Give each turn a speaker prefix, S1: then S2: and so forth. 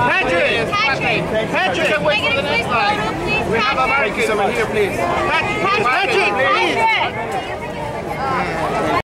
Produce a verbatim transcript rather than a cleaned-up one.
S1: Patrick!
S2: Patrick!
S1: Patrick! Can wait for the next line. We have Americans over here, please. Patrick! Patrick! Patrick!